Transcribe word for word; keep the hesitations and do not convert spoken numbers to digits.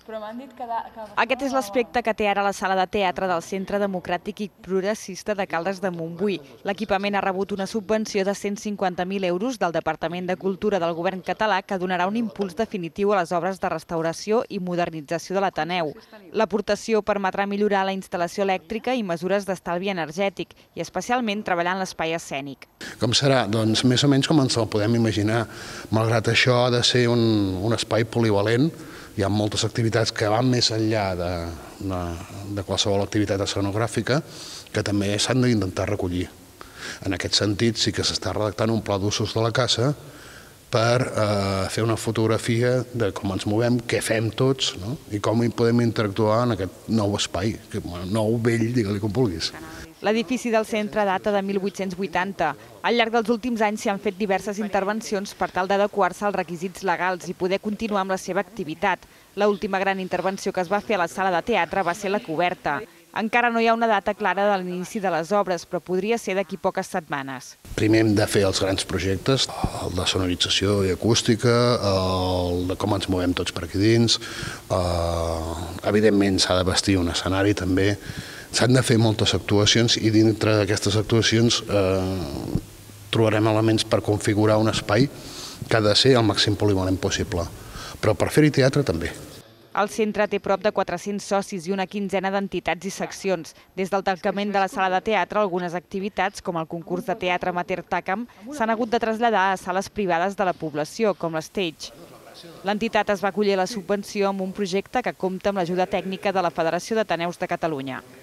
Però m'han dit que... Aquest és l'aspecte que té ara la sala de teatre del Centre Democràtic i Progressista de Caldes de Montbui. L'equipament ha rebut una subvenció de cent cinquanta mil euros del Departament de Cultura del Govern català que donarà un impuls definitiu a les obres de restauració i modernització de l'Ateneu. L'aportació permetrà millorar la instal·lació elèctrica i mesures d'estalvi energètic i especialment treballar en l'espai escènic. Com serà? Doncs més o menys com ens el podem imaginar. Malgrat això ha de ser un, un espai polivalent. Hi ha moltes activitats que van més enllà de, de, de qualsevol activitat escenogràfica que també s'han d'intentar recollir. En aquest sentit, sí que s'està redactant un pla d'usos de la casa per eh, fer una fotografia de com ens movem, què fem tots, no? I com hi podem interactuar en aquest nou espai, nou vell, digue-li com vulguis. L'edifici del centre data de mil vuit-cents vuitanta. Al llarg dels últims anys s'hi han fet diverses intervencions per tal d'adequar-se als requisits legals i poder continuar amb la seva activitat. L'última gran intervenció que es va fer a la sala de teatre va ser la coberta. Encara no hi ha una data clara de l'inici de les obres, però podria ser d'aquí poques setmanes. Primer hem de fer els grans projectes, el de sonorització i acústica, el de com ens movem tots per aquí dins, eh, evidentment s'ha de vestir un escenari també, s'han de fer moltes actuacions i dintre d'aquestes actuacions eh, trobarem elements per configurar un espai que ha de ser el màxim polivalent possible, però per fer-hi teatre també. El centre té prop de quatre-cents socis i una quinzena d'entitats i seccions. Des del tancament de la sala de teatre, algunes activitats, com el concurs de teatre amateur TACAM, s'han hagut de traslladar a sales privades de la població, com l'Stage. L'entitat es va acollir la subvenció amb un projecte que compta amb l'ajuda tècnica de la Federació d'Ateneus de Catalunya.